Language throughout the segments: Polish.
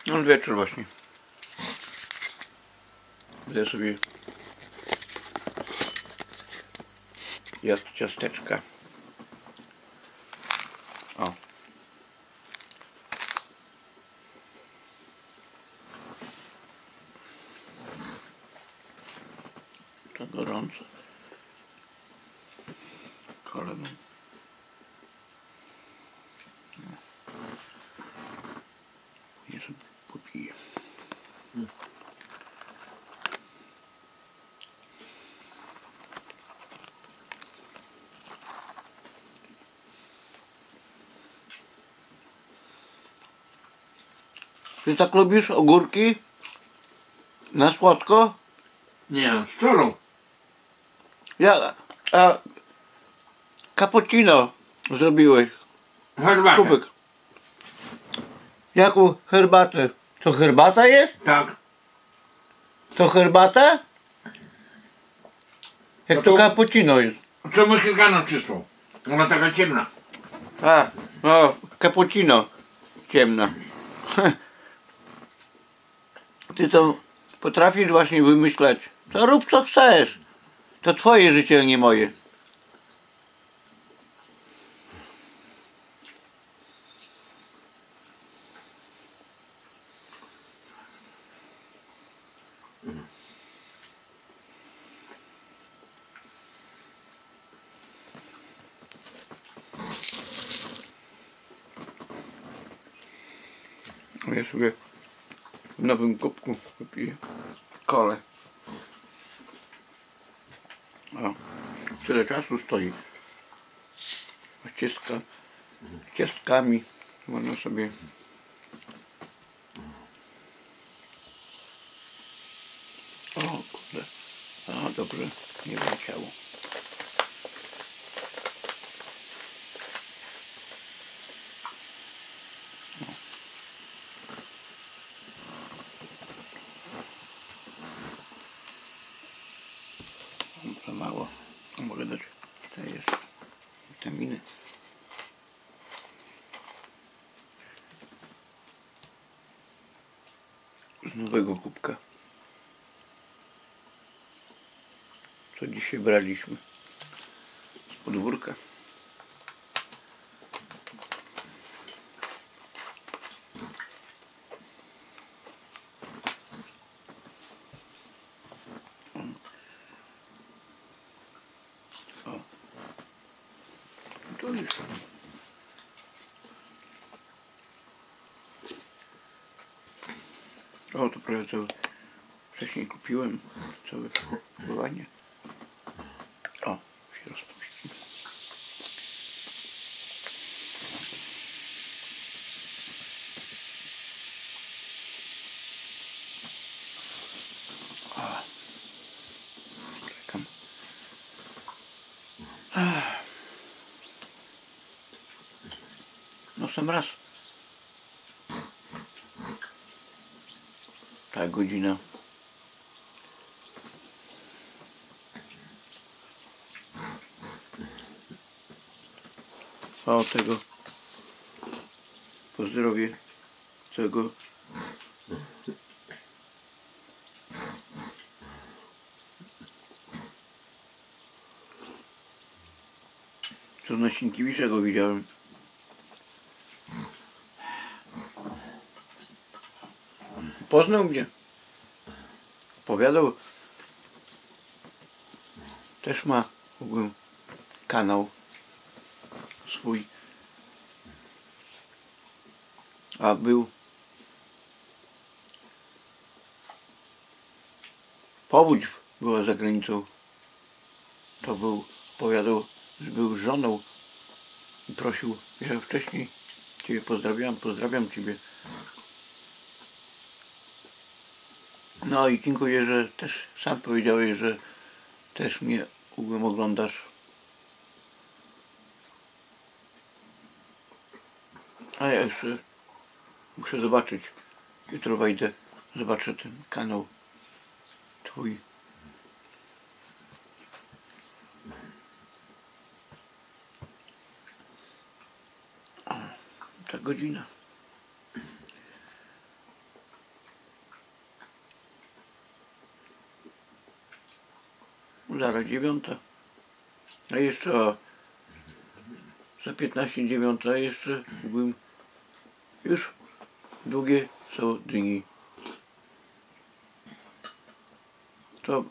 No wieczór właśnie. Będę sobie jadł ciasteczka. O. To gorąco. Kolę mam. Później sobie popiję. Ty tak lubisz ogórki? Na słodko? Nie, z czorą. Ja... A... Cappuccino zrobiłeś. Herbatę. Kubek. Jaką herbatę? To herbata jest? Tak. To herbata? Jak No to to- cappuccino jest. Co Mexykano przysłał? Ona taka ciemna. A, no, cappuccino. Ciemna. Ty to potrafisz właśnie wymyślać. To rób co chcesz. To twoje życie, a nie moje. Ja sobie w nowym kubku wypiję kolę. O, tyle czasu stoi. Ciastkami można sobie. O kurde. A dobrze, nie wleciało. Za mało. Mogę dać te jeszcze witaminy. Z nowego kubka. Co dzisiaj braliśmy z podwórka. O. To już. O, to prawie co wcześniej kupiłem. Całe pakowanie. O, się rozpuści. O. Czekam. No sam raz. Ta godzina. O tego. Pozdrowię tego. Co na Sienkiewicza go widziałem. Poznał mnie. Opowiadał. Też ma kanał swój. A był powódź była za granicą. To był, opowiadał, że był z żoną i prosił, ja wcześniej Ciebie pozdrawiam Ciebie. No i dziękuję, że też sam powiedziałeś, że też mnie oglądasz. A ja jeszcze muszę zobaczyć. Jutro wejdę, zobaczę ten kanał twój. O, ta godzina. zaraz 9. A jeszcze za 15:09 jeszcze byłem. Już długie są dni. To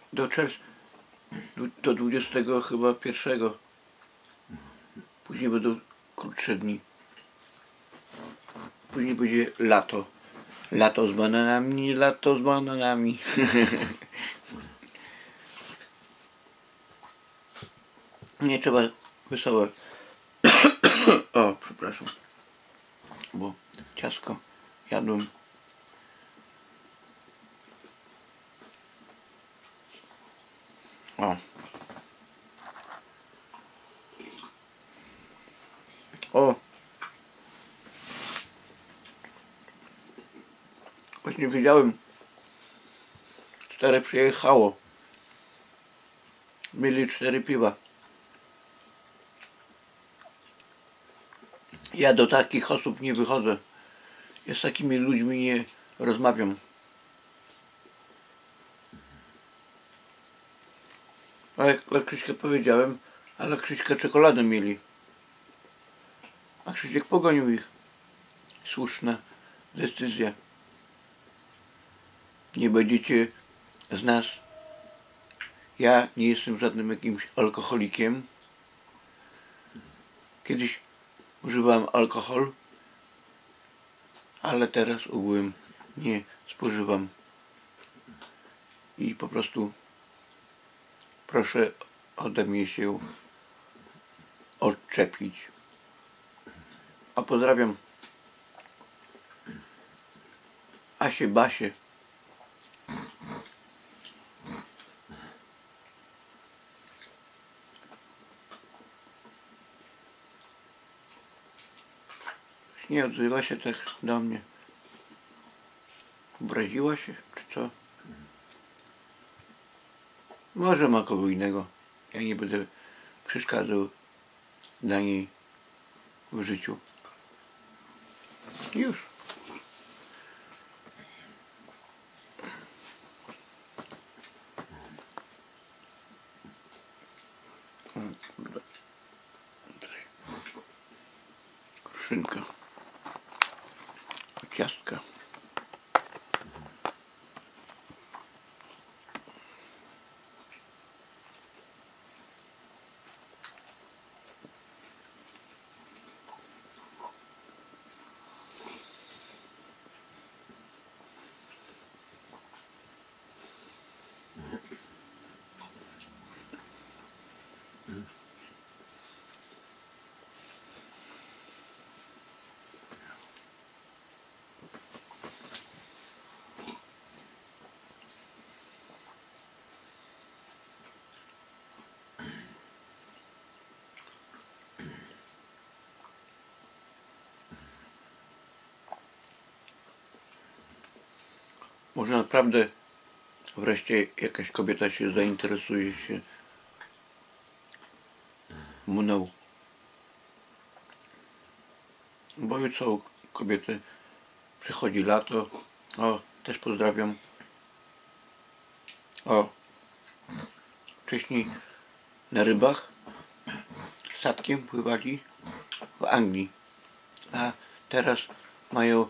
do 20 chyba 1. Później będą krótsze dni. Później będzie lato. Lato z bananami, lato z bananami. Nie trzeba wesołe. O, przepraszam. Bo ciastko jadłem. O. O. Właśnie wiedziałem. 4 przyjechało. Mieli 4 piwa. Ja do takich osób nie wychodzę. Ja z takimi ludźmi nie rozmawiam. A jak dla Krzyśka powiedziałem, ale Krzyśka czekoladę mieli. A Krzysiek pogonił ich. Słuszna decyzja. Nie będziecie z nas. Ja nie jestem żadnym jakimś alkoholikiem. Kiedyś używałem alkohol, ale teraz ogółem nie spożywam. I po prostu proszę ode mnie się odczepić. A pozdrawiam Asię, Basię. Nie odzywa się tak do mnie. Obraziła się, czy co? Może ma kogo innego. Ja nie będę przeszkadzał dla niej w życiu. Już. Kruszynka. Ciastka. Może naprawdę wreszcie jakaś kobieta się zainteresuje się mną. Bo już są kobiety. Przychodzi lato. O, też pozdrawiam. O, wcześniej na rybach statkiem pływali w Anglii. A teraz mają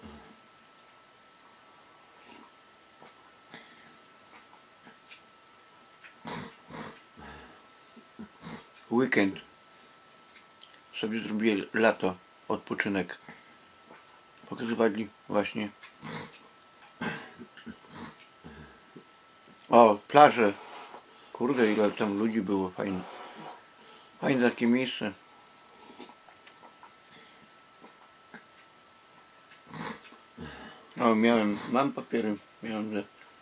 weekend. Sobie zrobili lato, odpoczynek. Pokazywali właśnie. O, plaże. Kurde, ile tam ludzi było, fajnie. Fajne takie miejsce. O, mam papiery, że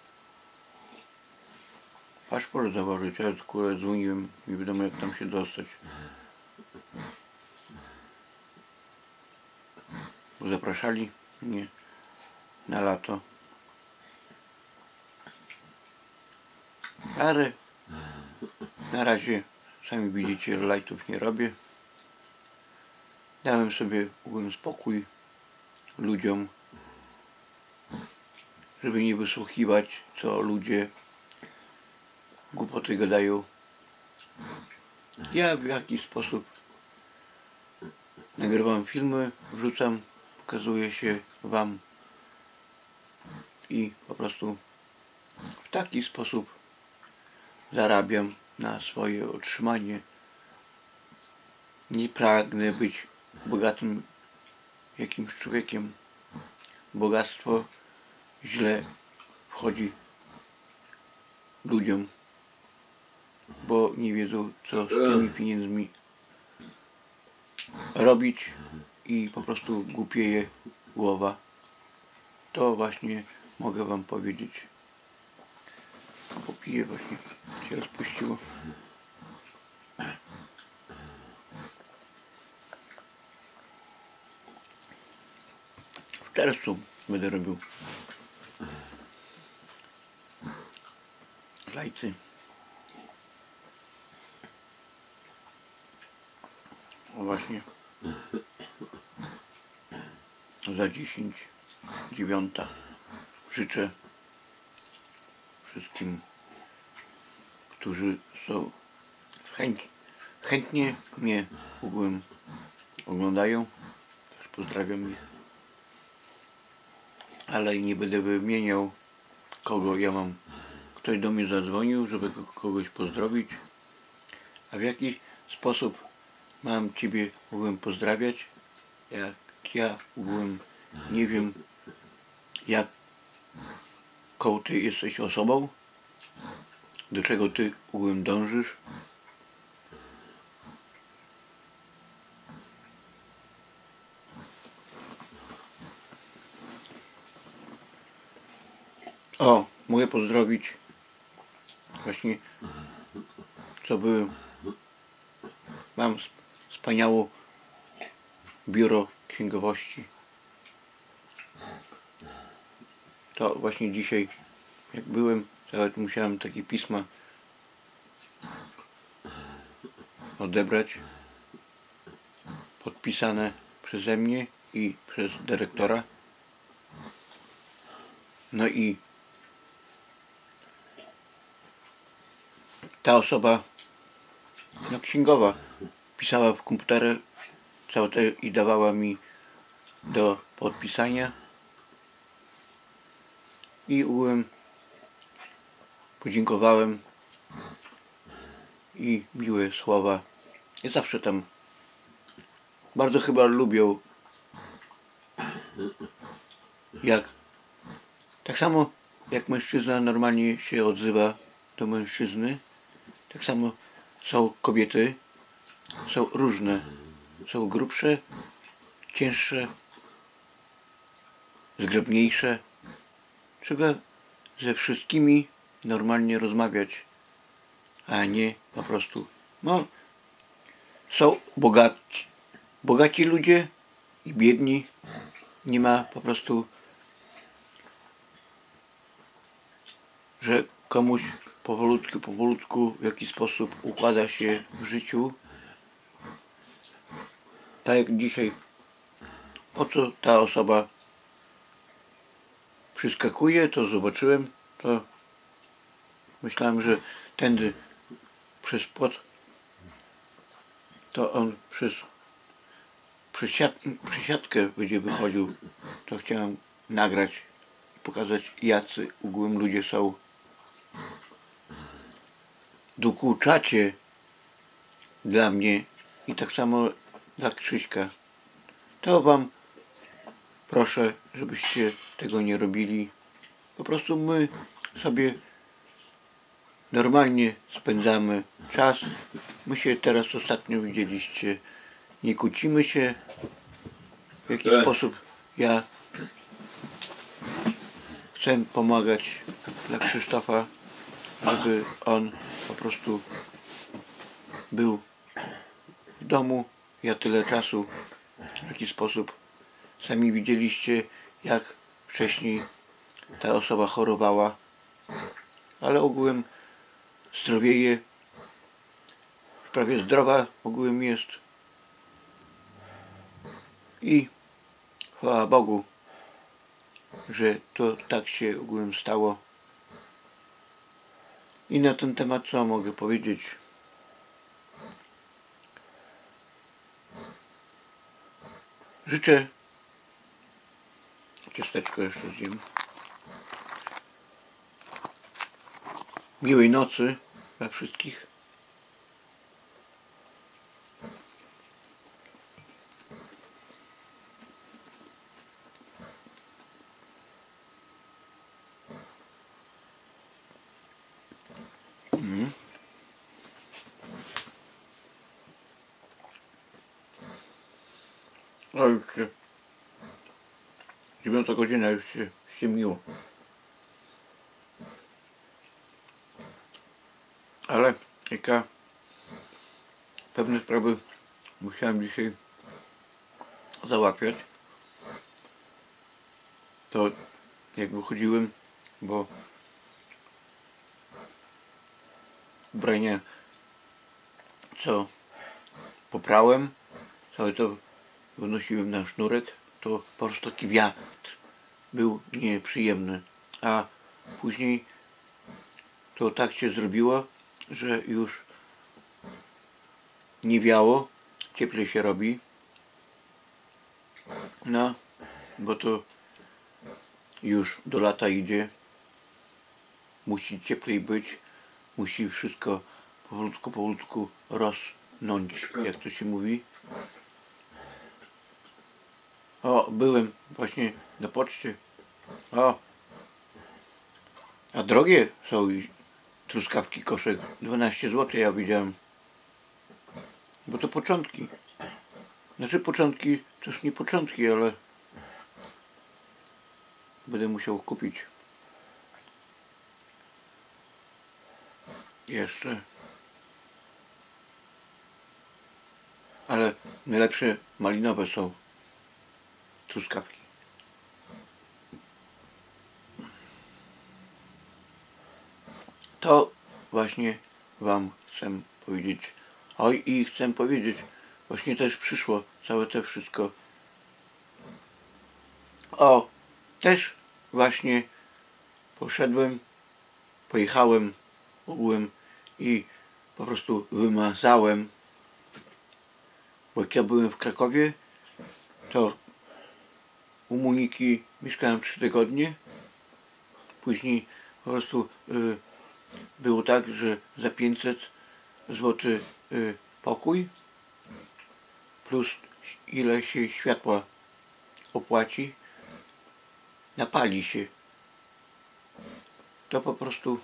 paszport założyć, ale kurde dzwoniłem, nie wiadomo jak tam się dostać. Bo zapraszali mnie na lato. Ale na razie, sami widzicie, lajtów nie robię. Dałem sobie spokój ludziom, żeby nie wysłuchiwać, co ludzie głupoty gadają. Ja w jakiś sposób nagrywam filmy, wrzucam, pokazuję się wam i po prostu w taki sposób zarabiam na swoje utrzymanie. Nie pragnę być bogatym jakimś człowiekiem. Bogactwo źle wchodzi ludziom, bo nie wiedzą, co z tymi pieniędzmi robić i po prostu głupieje głowa. To właśnie mogę wam powiedzieć. Popiję, właśnie się rozpuściło. W czerwcu będę robił lajcy. O właśnie. Za 10:09 życzę wszystkim, którzy są chętnie mnie ogółem oglądają. Też pozdrawiam ich. Ale nie będę wymieniał, kogo ja mam. Ktoś do mnie zadzwonił, żeby kogoś pozdrowić. A w jaki sposób mam Ciebie ogółem pozdrawiać? Jak ja ogółem nie wiem, jaką Ty jesteś osobą, do czego Ty ogółem dążysz. O, mogę pozdrowić właśnie, co byłem. Mam wspaniałe biuro księgowości. To właśnie dzisiaj, jak byłem, nawet musiałem takie pisma odebrać, podpisane przeze mnie i przez dyrektora. No i ta osoba, no księgowa, pisała w komputerze całe te i dawała mi do podpisania. I ogółem podziękowałem i miłe słowa. I zawsze tam bardzo chyba lubią, jak tak samo jak mężczyzna normalnie się odzywa do mężczyzny, tak samo są kobiety, są różne, są grubsze, cięższe, zgrabniejsze. Trzeba ze wszystkimi normalnie rozmawiać, a nie po prostu, no, są bogaci ludzie i biedni. Nie ma po prostu, że komuś powolutku w jakiś sposób układa się w życiu. Tak jak dzisiaj, po co ta osoba przyskakuje, to zobaczyłem, to myślałem, że tędy przez płot, to on przez siatkę będzie wychodził. To chciałem nagrać i pokazać, jacy ogółem ludzie są. Dokuczacie dla mnie i tak samo dla Krzyśka. To wam proszę, żebyście tego nie robili. Po prostu my sobie normalnie spędzamy czas. My się teraz ostatnio widzieliście, nie kłócimy się. W jaki sposób ja chcę pomagać dla Krzysztofa, żeby on po prostu był w domu. Ja tyle czasu, w jaki sposób sami widzieliście, jak wcześniej ta osoba chorowała, ale ogółem zdrowieje, prawie zdrowa ogółem jest i chwała Bogu, że to tak się ogółem stało. I na ten temat co mogę powiedzieć? życzę, ciasteczko jeszcze zjem, miłej nocy dla wszystkich. No już się 9 godzina, już się ściemniło. Ale jaka pewne sprawy musiałem dzisiaj załatwiać. To jak wychodziłem, bo ubranie co poprałem, całe to wynosiłem na sznurek, to po prostu taki wiatr był nieprzyjemny, a później to tak się zrobiło, że już nie wiało, cieplej się robi. No, bo to już do lata idzie, musi cieplej być, musi wszystko powolutku rosnąć, jak to się mówi. O, byłem właśnie na poczcie. O, a drogie są truskawki, koszek 12 zł, ja widziałem. Bo to początki. Znaczy początki, to już nie początki, ale będę musiał kupić jeszcze. Ale najlepsze malinowe są truskawki. To właśnie wam chcę powiedzieć. Oj, i chcę powiedzieć, właśnie też przyszło całe to wszystko. O, też właśnie pojechałem ogółem i po prostu wymazałem, bo jak ja byłem w Krakowie, to u Moniki mieszkałem 3 tygodnie, później po prostu było tak, że za 500 zł pokój plus ile się światła opłaci, napali się. To po prostu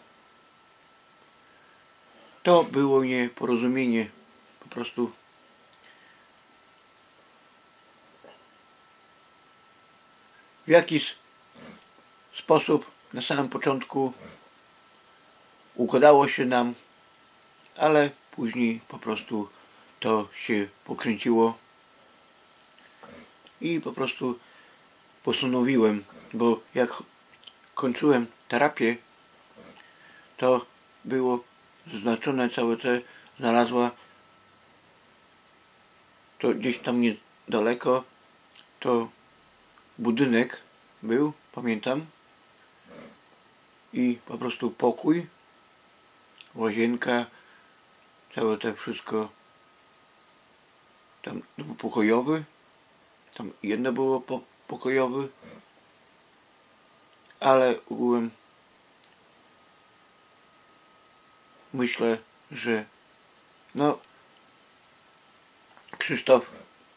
to było nieporozumienie. Po prostu w jakiś sposób na samym początku układało się nam, ale później po prostu to się pokręciło i po prostu postanowiłem, bo jak kończyłem terapię, to było zaznaczone całe te, znalazła to gdzieś tam niedaleko, to budynek był, pamiętam, i po prostu pokój, łazienka, całe to wszystko, tam był pokojowy, tam jedno było pokojowy, ale ogółem myślę, że no Krzysztof,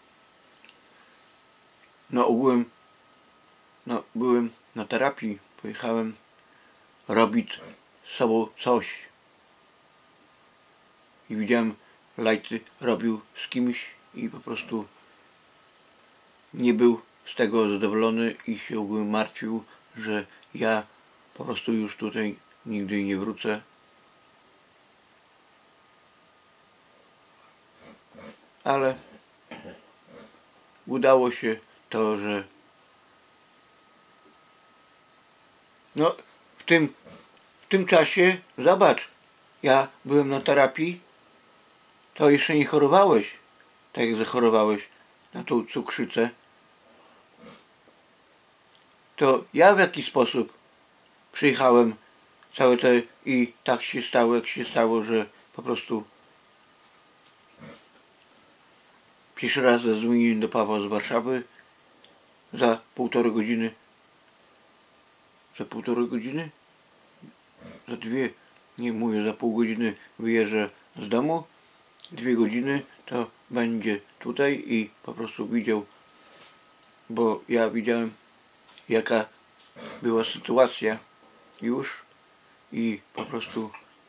no ogółem byłem na terapii, pojechałem robić z sobą coś i widziałem, Lajty robił z kimś i po prostu nie był z tego zadowolony i się ogółem martwił, że ja po prostu już tutaj nigdy nie wrócę. Ale udało się to, że no w tym czasie, zobacz, ja byłem na terapii, to jeszcze nie chorowałeś, tak jak zachorowałeś na tą cukrzycę. To ja w jakiś sposób przyjechałem całe te i tak się stało, jak się stało, że po prostu pierwszy raz zadzwoniłem do Pawła z Warszawy za półtorej godziny, za 2, nie mówię, za pół godziny wyjeżdża z domu, 2 godziny to będzie tutaj i po prostu widział, bo ja widziałem, jaka była sytuacja już i po prostu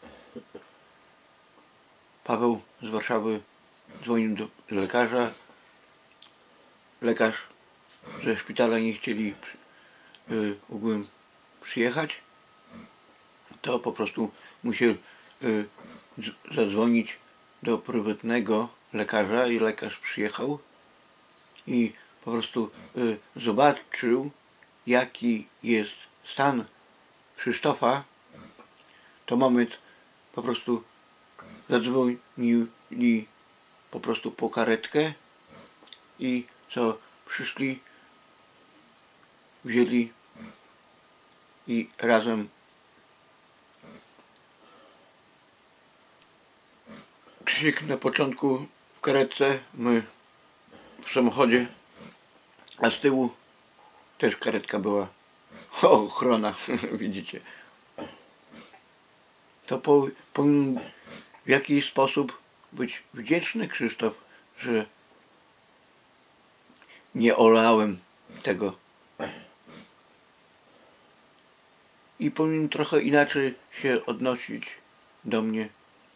Paweł z Warszawy dzwonił do lekarza. Lekarz ze szpitala nie chcieli ogółem przyjechać, to po prostu musiał zadzwonić do prywatnego lekarza i lekarz przyjechał i po prostu zobaczył, jaki jest stan Krzysztofa. To moment po prostu zadzwonili po prostu po karetkę i co przyszli, wzięli i razem Krzysiek na początku w karetce, my w samochodzie, a z tyłu też karetka była, ochrona, widzicie. To powinien w jakiś sposób być wdzięczny Krzysztof, że nie olałem tego. I powinien trochę inaczej się odnosić do mnie.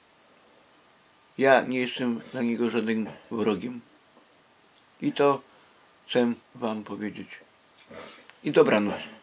Ja nie jestem dla niego żadnym wrogiem. I to chcę wam powiedzieć. I dobranoc.